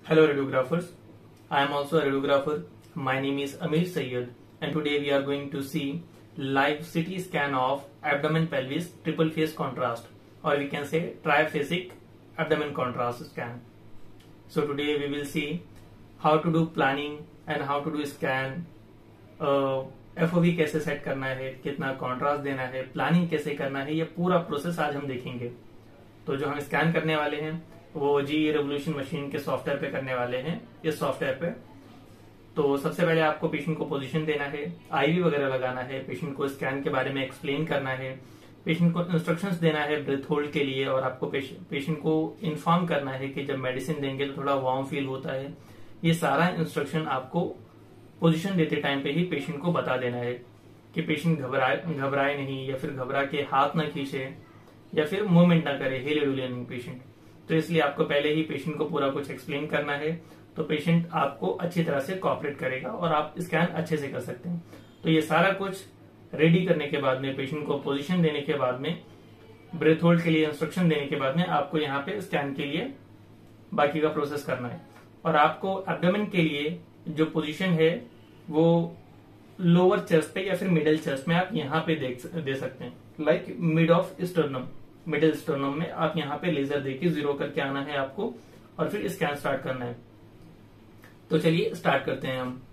Hello radiographers, I am also a radiographer. My name is Amir Sayyed and today we are going to see live CT scan of abdomen pelvis triple phase contrast, or we can say triphasic abdomen contrast scan. So today we will see how to do planning and how to do scan, FOV कैसे set करना है, कितना contrast देना है, planning कैसे करना है, ये पूरा प्रोसेस आज हम देखेंगे। तो जो हम स्कैन करने वाले हैं वो जी रेवोल्यूशन मशीन के सॉफ्टवेयर पे करने वाले हैं, इस सॉफ्टवेयर पे। तो सबसे पहले आपको पेशेंट को पोजीशन देना है, आईवी वगैरह लगाना है, पेशेंट को स्कैन के बारे में एक्सप्लेन करना है, पेशेंट को इंस्ट्रक्शंस देना है ब्रेथ होल्ड के लिए, और आपको पेशेंट को इन्फॉर्म करना है कि जब मेडिसिन देंगे तो थोड़ा वार्म फील होता है। ये सारा इंस्ट्रक्शन आपको पोजीशन देते टाइम पे ही पेशेंट को बता देना है कि पेशेंट घबराए नहीं, या फिर घबरा के हाथ ना खींचे, या फिर मूवमेंट ना करे, हेलिडुलियन पेशेंट। तो इसलिए आपको पहले ही पेशेंट को पूरा कुछ एक्सप्लेन करना है, तो पेशेंट आपको अच्छी तरह से कोऑपरेट करेगा और आप स्कैन अच्छे से कर सकते हैं। तो ये सारा कुछ रेडी करने के बाद में, पेशेंट को पोजीशन देने के बाद में, ब्रेथ होल्ड के लिए इंस्ट्रक्शन देने के बाद में आपको यहाँ पे स्कैन के लिए बाकी का प्रोसेस करना है। और आपको एब्डोमेन के लिए जो पोजीशन है वो लोअर चेस्ट पे या फिर मिडिल चेस्ट में आप यहाँ पे दे सकते हैं, like mid of sternum, middle sternum में आप यहाँ पे लेजर देके जीरो करके आना है आपको, और फिर स्कैन स्टार्ट करना है। तो चलिए स्टार्ट करते हैं हम।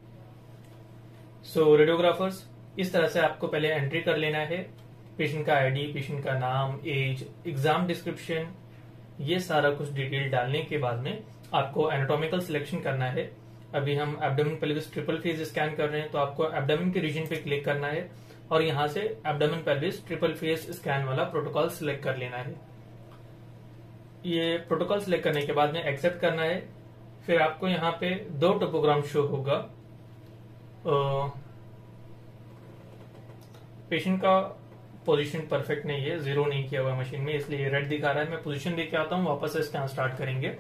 सो रेडियोग्राफर्स, इस तरह से आपको पहले एंट्री कर लेना है, पेशेंट का आईडी, पेशेंट का नाम, एज, एग्जाम डिस्क्रिप्शन, ये सारा कुछ डिटेल डालने के बाद में आपको एनाटॉमिकल सिलेक्शन करना है। अभी हम abdomen pelvis triple phase scan कर रहे हैं, तो आपको एब्डोमेन के रीजन पे क्लिक करना है और यहां से abdomen pelvis triple phase scan वाला प्रोटोकॉल सिलेक्ट कर लेना है। ये प्रोटोकॉल सिलेक्ट करने के बाद में एक्सेप्ट करना है। फिर आपको यहाँ पे दो टोपोग्राम शो होगा। पेशेंट का पोजीशन परफेक्ट नहीं है, जीरो नहीं किया हुआ मशीन में, इसलिए रेड दिखा रहा है। मैं पोजीशन देके आता हूँ, वापस से स्कैन स्टार्ट करेंगे।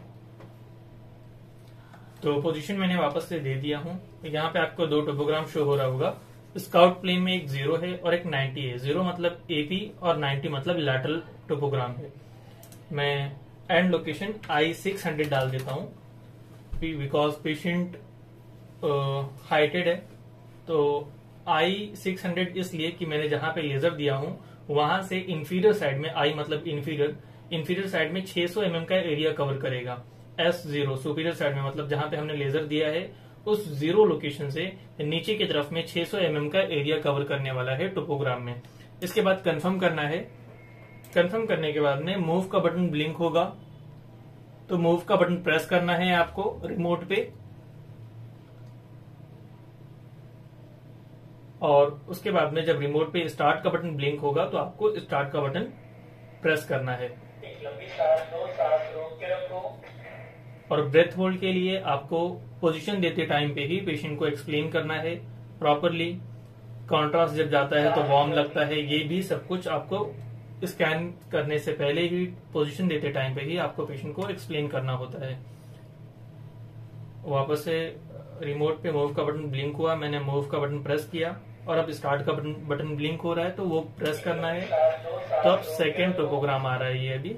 तो पोजीशन मैंने वापस से दे दिया हूँ। यहाँ पे आपको दो टोपोग्राम शो हो रहा होगा। स्काउट प्लेन में एक 0 है और एक 90 है। 0 मतलब एपी और 90 मतलब लैटरल टोपोग्राम है। मैं एंड लोकेशन I600 डाल देता हूँ बिकॉज पेशेंट हाइटेड है। तो I600 इसलिए कि मैंने जहां पे लेजर दिया हूँ वहां से इंफीरियर साइड में, I मतलब इंफीरियर साइड में 600 mm का एरिया कवर करेगा। S0 सुपीरियर साइड में मतलब जहां पे हमने लेजर दिया है उस 0 लोकेशन से नीचे की तरफ में 600 mm का एरिया कवर करने वाला है टोपोग्राम में। इसके बाद कंफर्म करना है। कंफर्म करने के बाद में मूव का बटन ब्लिंक होगा, तो मूव का बटन प्रेस करना है आपको रिमोट पे, और उसके बाद में जब रिमोट पे स्टार्ट का बटन ब्लिंक होगा तो आपको स्टार्ट का बटन प्रेस करना है। एक लंबी सांस लो, सांस रोक के रखो। और ब्रेथ होल्ड के लिए आपको पोजीशन देते टाइम पे ही पेशेंट को एक्सप्लेन करना है प्रॉपरली। कॉन्ट्रास्ट जब जाता है तो वार्म लगता है, ये भी सब कुछ आपको स्कैन करने से पहले ही, पोजीशन देते टाइम पे ही आपको पेशेंट को एक्सप्लेन करना होता है। वापस से रिमोट पे मूव का बटन ब्लिंक हुआ, मैंने मूव का बटन प्रेस किया, और अब स्टार्ट का बटन ब्लिंक हो रहा है तो वो प्रेस करना है। तो अब सेकेंड टोपोग्राम आ रहा है ये अभी।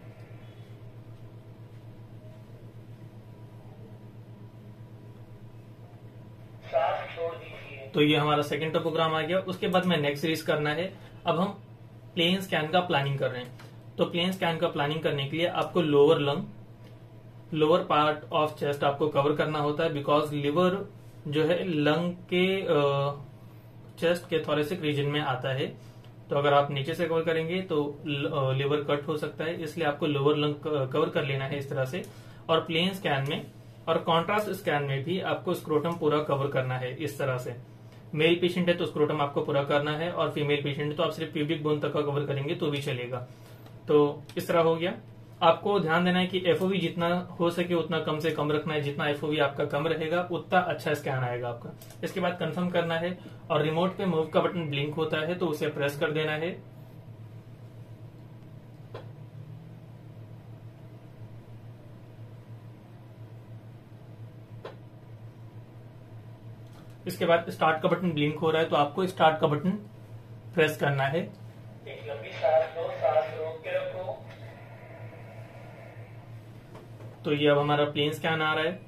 तो ये हमारा सेकंड टोपोग्राम आ गया। उसके बाद में नेक्स्ट सीरीज करना है। अब हम प्लेन स्कैन का प्लानिंग कर रहे हैं। तो प्लेन स्कैन का प्लानिंग करने के लिए आपको lower lung, lower part of chest आपको कवर करना होता है, बिकॉज लिवर जो है लंग के चेस्ट के थोरेसिक रीजन में आता है। तो अगर आप नीचे से कवर करेंगे तो लिवर कट हो सकता है, इसलिए आपको लोअर लंग कवर कर लेना है इस तरह से। और प्लेन स्कैन में और कॉन्ट्रास्ट स्कैन में भी आपको स्क्रोटम पूरा कवर करना है इस तरह से। मेल पेशेंट है तो स्क्रोटम आपको पूरा करना है, और फीमेल पेशेंट है तो आप सिर्फ प्यूबिक बोन तक का कवर करेंगे तो भी चलेगा। तो इस तरह हो गया। आपको ध्यान देना है कि एफओवी जितना हो सके उतना कम से कम रखना है। जितना एफओवी आपका कम रहेगा उतना अच्छा स्कैन आएगा आपका। इसके बाद कंफर्म करना है, और रिमोट पे मूव का बटन ब्लिंक होता है तो उसे प्रेस कर देना है। इसके बाद स्टार्ट का बटन ब्लिंक हो रहा है तो आपको स्टार्ट का बटन प्रेस करना है। एक लंबी सांस लो, सांस रोक के रखो। तो ये अब हमारा प्लेन स्कैन आ रहा है।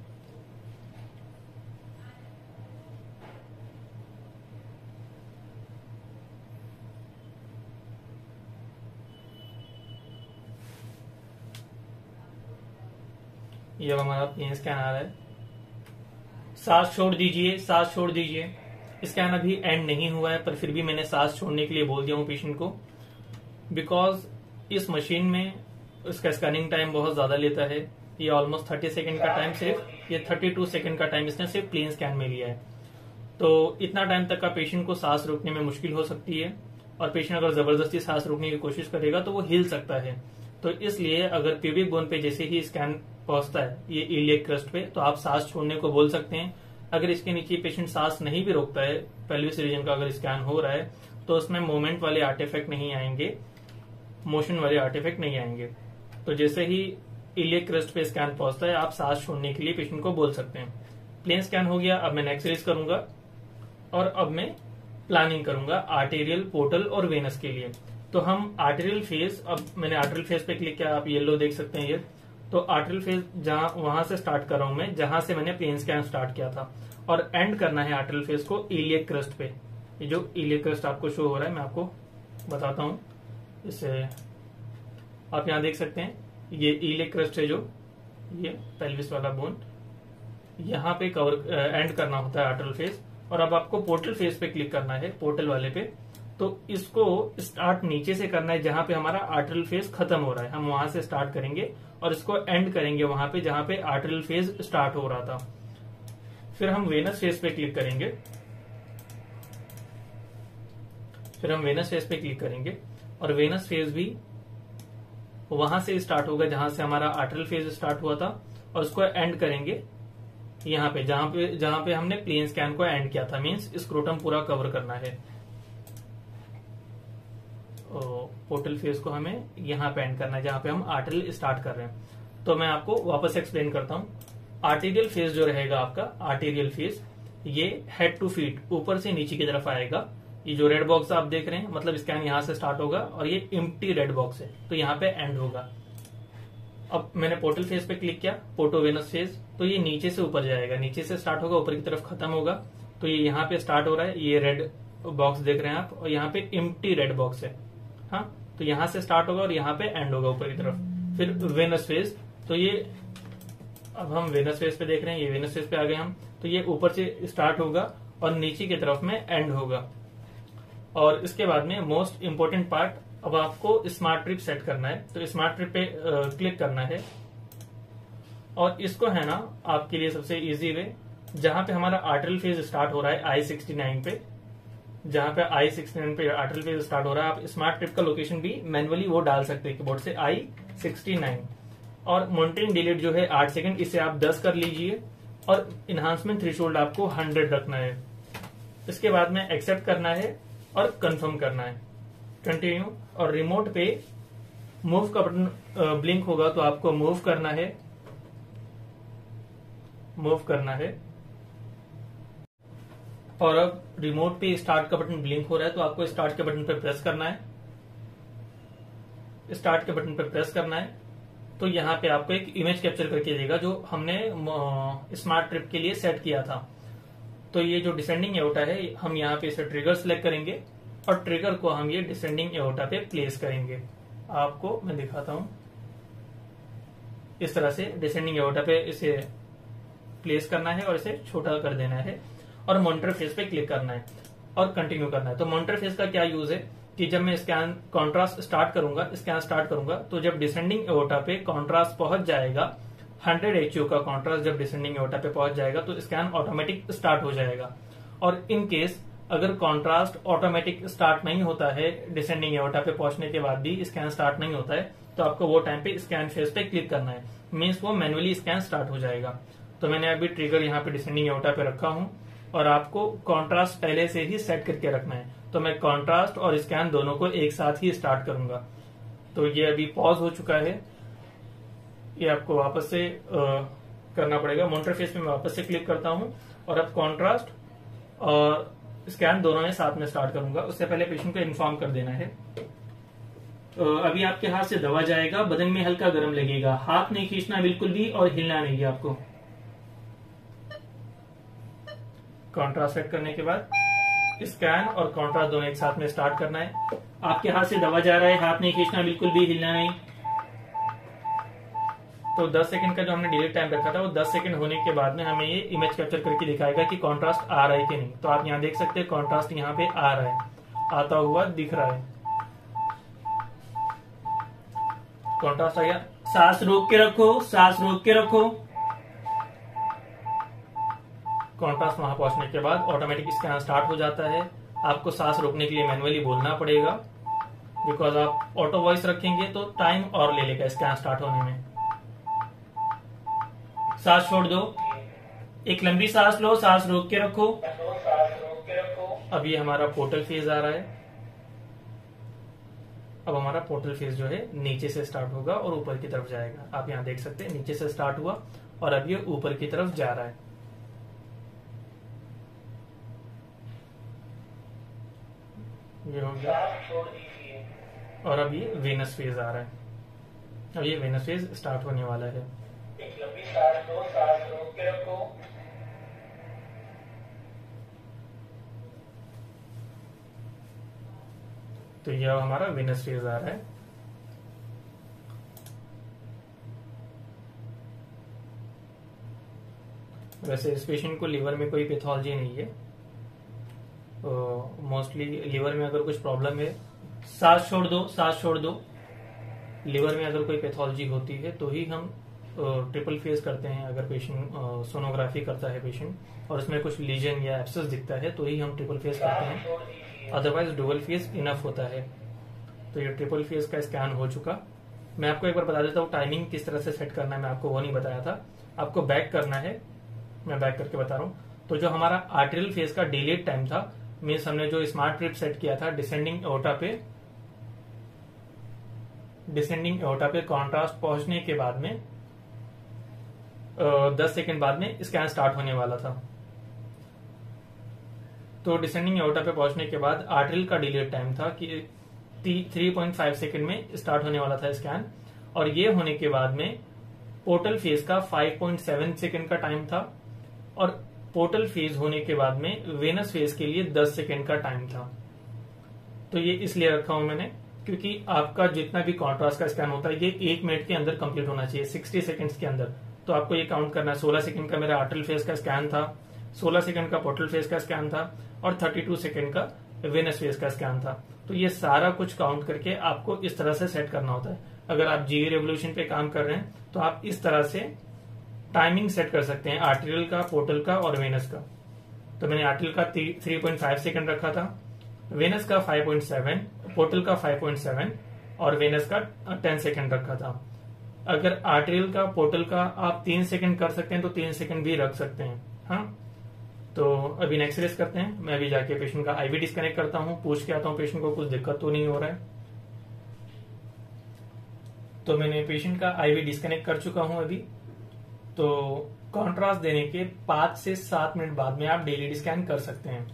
ये अब हमारा प्लेन स्कैन आ रहा है। सांस छोड़ दीजिए, सांस छोड़ दीजिए। स्कैन अभी एंड नहीं हुआ है, पर फिर भी मैंने सांस छोड़ने के लिए बोल दिया हूँ पेशेंट को, बिकॉज इस मशीन में इसका स्कैनिंग टाइम बहुत ज्यादा लेता है। ये ऑलमोस्ट 30 सेकंड का टाइम, सिर्फ ये 32 सेकंड का टाइम इसने सिर्फ प्लेन स्कैन में लिया है। तो इतना टाइम तक का पेशेंट को सांस रोकने में मुश्किल हो सकती है, और पेशेंट अगर जबरदस्ती सांस रोकने की कोशिश करेगा तो वो हिल सकता है। तो इसलिए अगर प्यूबिक बोन पे जैसे ही स्कैन पहुंचता है ये इलियक क्रस्ट पे, तो आप सांस छोड़ने को बोल सकते हैं। अगर इसके नीचे पेशेंट सांस नहीं भी रोकता है, पेल्विस रीजन का अगर स्कैन हो रहा है, तो उसमें मोमेंट वाले आर्टिफैक्ट नहीं आएंगे, मोशन वाले आर्टिफैक्ट नहीं आएंगे। तो जैसे ही इलियक क्रस्ट पे स्कैन पहुंचता है, आप सांस छोड़ने के लिए पेशेंट को बोल सकते हैं। प्लेन स्कैन हो गया, अब मैं नेक्स्ट सीरीज करूंगा, और अब मैं प्लानिंग करूंगा आर्टेरियल, पोर्टल और वेनस के लिए। तो हम आर्टेरियल फेज, अब मैंने आर्टेरियल फेज पे क्लिक किया, आप येलो देख सकते हैं ये। तो आर्टेरियल फेज जहां वहां से स्टार्ट कर रहा हूं मैं, जहां से मैंने प्लेन स्कैन स्टार्ट किया था, और एंड करना है आर्टेरियल फेज को इलियक क्रस्ट पे। ये जो इलियक क्रस्ट आपको शो हो रहा है, मैं आपको बताता हूं। इसे आप यहां देख सकते हैं, ये इलियक क्रस्ट है, जो ये पेल्विस वाला बोन, यहाँ पे कवर एंड करना होता है आर्टेरियल फेज। और अब आपको पोर्टल फेज पे क्लिक करना है, पोर्टल वाले पे। तो इसको स्टार्ट नीचे से करना है, जहां पे हमारा आर्टेरियल फेज खत्म हो रहा है, हम वहां से स्टार्ट करेंगे और इसको एंड करेंगे वहां पे जहां पे आर्टेरियल फेज स्टार्ट हो रहा था। फिर हम वेनस फेज पे क्लिक करेंगे, और वेनस फेज भी वहां से स्टार्ट होगा जहां से हमारा आर्टेरियल फेज स्टार्ट हुआ था, और उसको एंड करेंगे यहाँ पे जहां पे हमने प्लेन स्कैन को एंड किया था। मींस स्क्रोटम पूरा कवर करना है। पोर्टल फेज को हमें यहाँ पे एंड करना है जहां पे हम आर्टेरियल स्टार्ट कर रहे हैं। तो मैं आपको वापस एक्सप्लेन करता हूँ। आर्टेरियल फेज जो रहेगा आपका, आर्टेरियल फेज ये हेड टू फीट, ऊपर से नीचे की तरफ आएगा। ये जो रेड बॉक्स आप देख रहे हैं, मतलब स्कैन यहाँ से स्टार्ट होगा, और ये एम्प्टी रेड बॉक्स है, तो यहाँ पे एंड होगा। अब मैंने पोर्टल फेज पे क्लिक किया, पोर्टोवेनस फेज, तो ये नीचे से ऊपर जाएगा, नीचे से स्टार्ट होगा, ऊपर की तरफ खत्म होगा। तो ये यहाँ पे स्टार्ट हो रहा है, ये रेड बॉक्स देख रहे हैं आप, और यहाँ पे एम्प्टी रेड बॉक्स है। हाँ, तो यहाँ से स्टार्ट होगा और यहाँ पे एंड होगा ऊपर की तरफ। फिर वेनस फेज, तो ये अब हम वेनस फेज पे देख रहे हैं, ये वेनस फेज पे आ गए हम। तो ये ऊपर से स्टार्ट होगा और नीचे की तरफ में एंड होगा। और इसके बाद में मोस्ट इंपोर्टेंट पार्ट, अब आपको स्मार्ट ट्रिप सेट करना है। तो स्मार्ट ट्रिप पे क्लिक करना है, और इसको है ना आपके लिए सबसे इजी वे, जहां पे हमारा आर्टेरियल फेज स्टार्ट हो रहा है I69 पे, जहां पे I69 पे आर्टेरियल फेज स्टार्ट हो रहा है, आप स्मार्ट ट्रिप का लोकेशन भी मैनुअली वो डाल सकते हैं कीबोर्ड से, I69। और मॉनिटरिंग डिलीट जो है 8 सेकंड, इसे आप 10 कर लीजिए, और इन्हांसमेंट थ्रेशोल्ड आपको 100 रखना है। इसके बाद में एक्सेप्ट करना है और कंफर्म करना है, कंटिन्यू। और रिमोट पे मूव का बटन ब्लिंक होगा, तो आपको मूव करना है। और अब रिमोट पे स्टार्ट का बटन ब्लिंक हो रहा है, तो आपको स्टार्ट के बटन पर प्रेस करना है। तो यहाँ पे आपको एक इमेज कैप्चर करके देगा, जो हमने स्मार्ट ट्रिप के लिए सेट किया था। तो ये जो डिसेंडिंग एओर्टा है, हम यहाँ पे इसे ट्रिगर सिलेक्ट करेंगे, और ट्रिगर को हम ये डिसेंडिंग एओर्टा पे प्लेस करेंगे। आपको मैं दिखाता हूं, इस तरह से डिसेंडिंग एओर्टा पे इसे प्लेस करना है, और इसे छोटा कर देना है, और मॉनिटर फेज पे क्लिक करना है, और कंटिन्यू करना है। तो मॉनिटर फेज का क्या यूज है कि जब मैं स्कैन स्टार्ट करूंगा, तो जब डिसेंडिंग एओर्टा पे कॉन्ट्रास्ट पहुंच जाएगा, 100 HU का कॉन्ट्रास्ट जब डिसेंडिंग एओर्टा पे पहुंच जाएगा, तो स्कैन ऑटोमेटिक स्टार्ट हो जाएगा। और इन केस अगर कॉन्ट्रास्ट ऑटोमेटिक स्टार्ट नहीं होता है, डिसेंडिंग एओर्टा पे पहुंचने के बाद भी स्कैन स्टार्ट नहीं होता है, तो आपको वो टाइम पे स्कैन फेज पे क्लिक करना है। मीन्स वो मैनुअली स्कैन स्टार्ट हो जाएगा। तो मैंने अभी ट्रिगर यहाँ पे डिसेंडिंग एओर्टा पे रखा हूं, और आपको कॉन्ट्रास्ट पहले से ही सेट करके रखना है। तो मैं कॉन्ट्रास्ट और स्कैन दोनों को एक साथ ही स्टार्ट करूंगा। तो ये अभी पॉज हो चुका है, ये आपको वापस से करना पड़ेगा। मॉनिटर फेज पे मैं वापस से क्लिक करता हूं, और अब कॉन्ट्रास्ट और स्कैन दोनों में साथ में स्टार्ट करूंगा। उससे पहले पेशेंट को इन्फॉर्म कर देना है। अभी आपके हाथ से दबा जाएगा, बदन में हल्का गर्म लगेगा, हाथ नहीं खींचना बिल्कुल भी और हिलना नहीं है आपको। कॉन्ट्रास्ट सेट करने के बाद स्कैन और कॉन्ट्रास्ट दोनों एक साथ में स्टार्ट करना है। आपके हाथ से दबा जा रहा है, हाथ नहीं खींचना बिल्कुल भी, हिलना नहीं। तो 10 सेकंड का जो हमने डिले टाइम रखा था वो 10 सेकंड होने के बाद में हमें ये इमेज कैप्चर करके दिखाएगा कि कॉन्ट्रास्ट आ रहा है कि नहीं। तो आप यहाँ देख सकते हैं कॉन्ट्रास्ट यहाँ पे आ रहा है, आता हुआ दिख रहा है, कॉन्ट्रास्ट आ गया। सांस रोक के रखो, सांस रोक के रखो। कॉन्ट्रास्ट वहां पहुंचने के बाद ऑटोमेटिक स्कैन स्टार्ट हो जाता है। आपको सांस रोकने के लिए मैनुअली बोलना पड़ेगा, बिकॉज आप ऑटो वॉइस रखेंगे तो टाइम और ले लेगा स्कैन स्टार्ट होने में। सांस छोड़ दो, एक लंबी सांस लो, सांस रोक के रखो। अब ये हमारा पोर्टल फेज आ रहा है। अब हमारा पोर्टल फेज जो है नीचे से स्टार्ट होगा और ऊपर की तरफ जाएगा। आप यहाँ देख सकते हैं नीचे से स्टार्ट हुआ और अब ये ऊपर की तरफ जा रहा है। ये हो गया और अब ये वेनस फेज आ रहा है। अब ये वेनस फेज स्टार्ट होने वाला है। एक लंबी सांस लो, सांस रोक के रखो। तो यह हमारा वेनस फेज आ रहा है। वैसे इस पेशेंट को लीवर में कोई पैथोलॉजी नहीं है। मोस्टली लीवर में अगर कुछ प्रॉब्लम है, सांस छोड़ दो, सांस छोड़ दो। लीवर में अगर कोई पैथोलॉजी होती है तो ही हम ट्रिपल फेज करते हैं। अगर पेशेंट सोनोग्राफी करता है पेशेंट और उसमें कुछ लीजन या एब्सेस दिखता है तो ही हम ट्रिपल फेज करते हैं, अदरवाइज डुअल फेज इनफ होता है। तो ये ट्रिपल फेज का स्कैन हो चुका। मैं आपको एक बार बता देता हूँ टाइमिंग किस तरह से सेट करना है। मैं आपको वो नहीं बताया था, आपको बैक करना है। मैं बैक करके बता रहा हूँ। तो जो हमारा आर्टेरियल फेज का डिलेड टाइम था, मीन्स हमने जो स्मार्ट ट्रिप सेट किया था डिसेंडिंग एओर्टा पे कॉन्ट्रास्ट पहुंचने के बाद में 10 सेकंड बाद में स्कैन स्टार्ट होने वाला था। तो डिसेंडिंग एओर्टा पे पहुंचने के बाद आर्टेरियल का डिलेड टाइम था कि 3.5 सेकंड में स्टार्ट होने वाला था स्कैन, और ये होने के बाद में पोर्टल फेज का 5.7 सेकंड का टाइम था, और पोर्टल फेज होने के बाद में वेनस फेज के लिए 10 सेकंड का टाइम था। तो ये इसलिए रखा हूं मैंने क्योंकि आपका जितना भी कॉन्ट्रास्ट का स्कैन होता है ये 1 मिनट के अंदर कंप्लीट होना चाहिए, 60 सेकंड्स के अंदर। तो आपको ये काउंट करना है। 16 सेकंड का मेरा आर्टेरियल फेज का स्कैन था, 16 सेकंड का पोर्टल फेज का स्कैन था, और 32 सेकंड का वेनस फेज का स्कैन था। तो ये सारा कुछ काउंट करके आपको इस तरह से सेट करना होता है। अगर आप जीवी रेवोल्यूशन पे काम कर रहे हैं तो आप इस तरह से टाइमिंग सेट कर सकते हैं, आर्टेरियल का, पोर्टल का और वेनस का। तो मैंने आर्टेरियल का 3.5 सेकंड रखा था, वेनस का 5.7, पोर्टल का 5.7 और वेनस का 10 सेकंड रखा था। अगर आर्टेरियल का, पोर्टल का आप 3 सेकंड कर सकते हैं तो 3 सेकंड भी रख सकते हैं। हाँ, तो अभी नेक्स्ट रेस करते हैं। मैं अभी जाके पेशेंट का आईवी डिस्कनेक्ट करता हूँ, पूछ के आता हूँ पेशेंट को कुछ दिक्कत तो नहीं हो रहा है। तो मैंने पेशेंट का आईवी डिस्कनेक्ट कर चुका हूं अभी। तो कॉन्ट्रास्ट देने के 5 से 7 मिनट बाद में आप डेली स्कैन कर सकते हैं।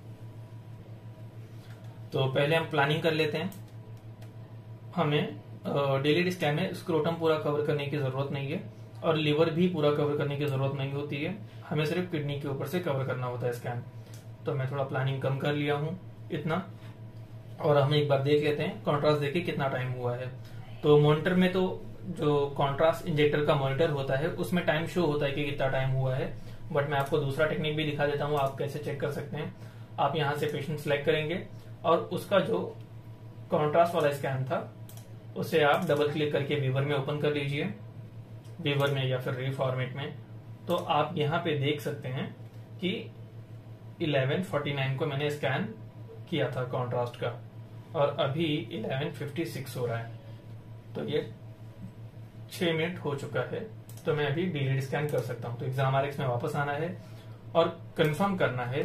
तो पहले हम प्लानिंग कर लेते हैं। हमें डेली स्कैन में स्क्रोटम पूरा कवर करने की जरूरत नहीं है और लिवर भी पूरा कवर करने की जरूरत नहीं होती है। हमें सिर्फ किडनी के ऊपर से कवर करना होता है स्कैन। तो मैं थोड़ा प्लानिंग कम कर लिया हूं इतना, और हम एक बार देख लेते हैं कॉन्ट्रास्ट देके कितना टाइम हुआ है। तो मॉनिटर में तो जो कॉन्ट्रास्ट इंजेक्टर का मॉनिटर होता है उसमें टाइम शो होता है कि कितना टाइम हुआ है, बट मैं आपको दूसरा टेक्निक भी दिखा देता हूँ आप कैसे चेक कर सकते हैं। आप यहाँ से पेशेंट सेलेक्ट करेंगे और उसका जो कॉन्ट्रास्ट वाला स्कैन था उसे आप डबल क्लिक करके व्यूअर में ओपन कर लीजिए, व्यूअर में या फिर री फॉर्मेट में। तो आप यहाँ पे देख सकते हैं कि 11:49 को मैंने स्कैन किया था कॉन्ट्रास्ट का, और अभी 11:56 हो रहा है। तो ये 6 मिनट हो चुका है। तो मैं अभी डिलीट स्कैन कर सकता हूं। तो एग्जाम आरएक्स में वापस आना है और कंफर्म करना है,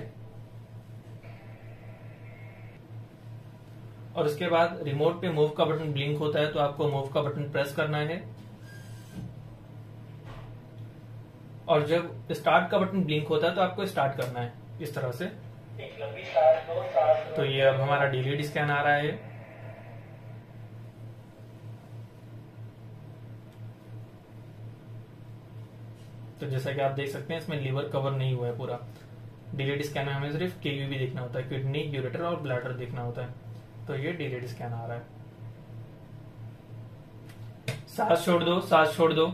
और उसके बाद रिमोट पे मूव का बटन ब्लिंक होता है तो आपको मूव का बटन प्रेस करना है, और जब स्टार्ट का बटन ब्लिंक होता है तो आपको स्टार्ट करना है इस तरह से। एक लंबी सांस लो, सांस लो। तो ये अब हमारा डिलीट स्कैन आ रहा है। तो जैसा कि आप देख सकते हैं इसमें लीवर कवर नहीं हुआ है पूरा। डिलेड स्कैन में हमें सिर्फ केयू भी देखना होता है, किडनी, यूरेटर और ब्लैडर देखना होता है। तो ये डिलेड स्कैन आ रहा है। सांस छोड़ दो, सांस छोड़ दो।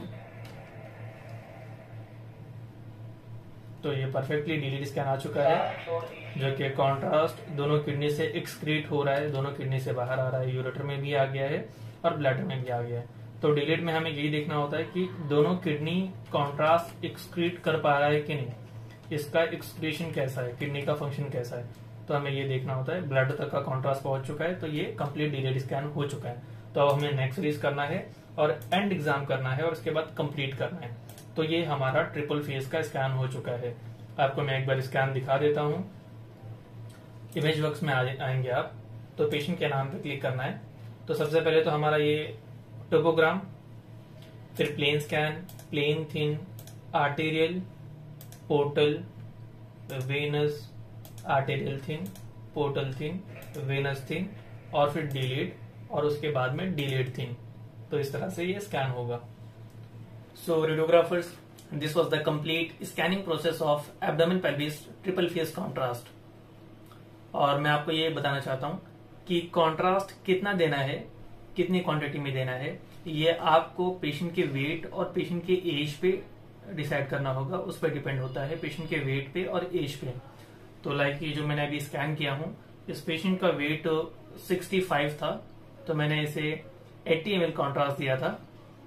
तो ये परफेक्टली डिलेड स्कैन आ चुका है, जो कि कॉन्ट्रास्ट दोनों किडनी से एक्सक्रीट हो रहा है, दोनों किडनी से बाहर आ रहा है, यूरेटर में भी आ गया है और ब्लैडर में भी आ गया है। तो डिलेड में हमें यही देखना होता है कि दोनों किडनी कॉन्ट्रास्ट एक्सक्रीट कर पा रहा है कि नहीं, इसका एक्सक्रीशन कैसा है, किडनी का फंक्शन कैसा है, तो हमें ये देखना होता है। ब्लड तक का कॉन्ट्रास्ट पहुंच चुका है, तो ये कंप्लीट डिलेड स्कैन हो चुका है। तो अब हमें नेक्स्ट सीरीज करना है और एंड एग्जाम करना है और उसके बाद कंप्लीट करना है। तो ये हमारा ट्रिपल फेज का स्कैन हो चुका है। आपको मैं एक बार स्कैन दिखा देता हूँ। इमेज वर्क्स में आएंगे आप, तो पेशेंट के नाम पे क्लिक करना है। तो सबसे पहले तो हमारा ये टोपोग्राम, फिर plain scan, plain thin, arterial, portal, venous, arterial thin, portal thin, venous thin और फिर डिलेड और उसके बाद में डिलेड थिन। तो इस तरह से ये स्कैन होगा। So radiographers, this was the complete scanning process of abdomen pelvis triple phase contrast. और मैं आपको ये बताना चाहता हूँ कि कॉन्ट्रास्ट कितना देना है, कितनी क्वांटिटी में देना है, ये आपको पेशेंट के वेट और पेशेंट के एज पे डिसाइड करना होगा। उस पर डिपेंड होता है, पेशेंट के वेट पे और एज पे। तो लाइक ये जो मैंने अभी स्कैन किया हूँ, इस पेशेंट का वेट 65 था, तो मैंने इसे 80 ml कॉन्ट्रास्ट दिया था।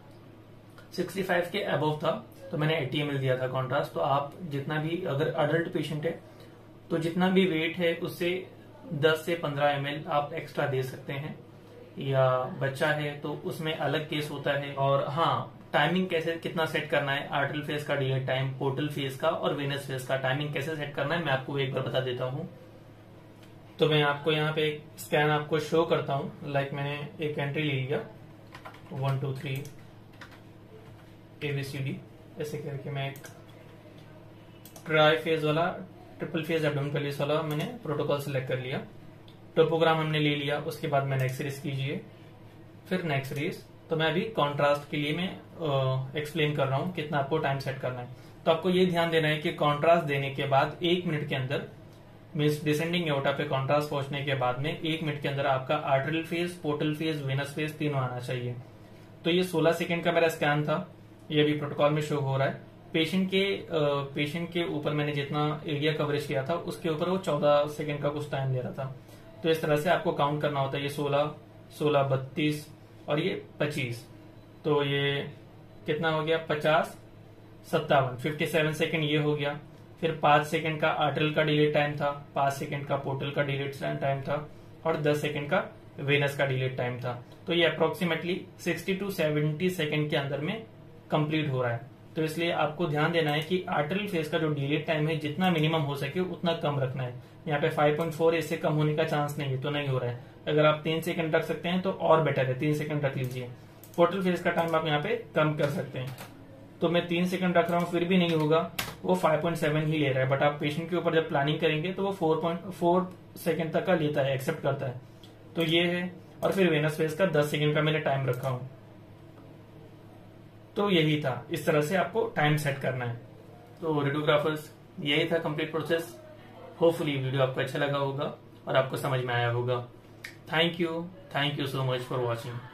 65 के अबव था तो मैंने 80 ml दिया था कॉन्ट्रास्ट। तो आप जितना भी, अगर अडल्ट पेशेंट है तो जितना भी वेट है उससे 10 से 15 ml आप एक्स्ट्रा दे सकते हैं, या बच्चा है तो उसमें अलग केस होता है। और हाँ, टाइमिंग कैसे कितना सेट करना है, आर्टरल फेज का डिलेड टाइम, पोर्टल फेज का और वेनस फेज का टाइमिंग कैसे सेट करना है, मैं आपको एक बार बता देता हूँ। तो मैं आपको यहाँ पे एक स्कैन आपको शो करता हूँ। लाइक मैंने एक एंट्री ले लिया 1 2 3 ABCD, ऐसे करके मैं एक ट्राई फेज वाला ट्रिपल फेज एब्डोमेन पेल्विस वाला मैंने प्रोटोकॉल सेलेक्ट कर लिया। टोपोग्राम हमने ले लिया, उसके बाद मैं नेक्स्ट सीरीज कीजिए, फिर नेक्स्ट सीरीज। तो मैं अभी कॉन्ट्रास्ट के लिए मैं एक्सप्लेन कर रहा हूँ कितना आपको टाइम सेट करना है। तो आपको ये ध्यान देना है कि कॉन्ट्रास्ट देने के बाद 1 मिनट के अंदर, मीन्स डिसेंडिंग एओर्टा पे कॉन्ट्रास्ट पहुंचने के बाद में 1 मिनट के अंदर आपका arterial phase, portal phase, venous phase तीनों आना चाहिए। तो ये 16 सेकेंड का मेरा स्कैन था, ये अभी प्रोटोकॉल में शो हो रहा है। पेशेंट के ऊपर मैंने जितना एरिया कवरेज किया था उसके ऊपर वो 14 सेकेंड का कुछ टाइम दे रहा था। तो इस तरह से आपको काउंट करना होता है। ये 16, 32 और ये 25। तो ये कितना हो गया, 50, 57, 57 सेकेंड ये हो गया। फिर 5 सेकेंड का आर्टरियल का डिलेड टाइम था, 5 सेकेंड का पोर्टल का डिलेड टाइम था और 10 सेकेंड का वेनस का डिलेड टाइम था। तो ये अप्रोक्सीमेटली 60 to 70 सेकेंड के अंदर में कंप्लीट हो रहा है। तो इसलिए आपको ध्यान देना है कि आर्टरियल फेज का जो डिलेड टाइम है जितना मिनिमम हो सके उतना कम रखना है। यहाँ पे 5.4, इससे कम होने का चांस नहीं है, तो नहीं हो रहा है। अगर आप 3 सेकंड रख सकते हैं तो और बेटर है, 3 सेकंड रख लीजिए। पोर्टल फेज का टाइम आप यहाँ पे कम कर सकते हैं। तो मैं 3 सेकंड रख रहा हूँ, फिर भी नहीं होगा, वो 5.7 ही ले रहा है। बट आप पेशेंट के ऊपर जब प्लानिंग करेंगे तो वो 4.4 सेकंड तक का लेता है, एक्सेप्ट करता है। तो ये है। और फिर वेनस फेज का 10 सेकंड का मैंने टाइम रखा हूं। तो यही था, इस तरह से आपको टाइम सेट करना है। तो रेडियोग्राफर्स, यही था कंप्लीट प्रोसेस। होपफुली वीडियो आपको अच्छा लगा होगा और आपको समझ में आया होगा। Thank you so much for watching.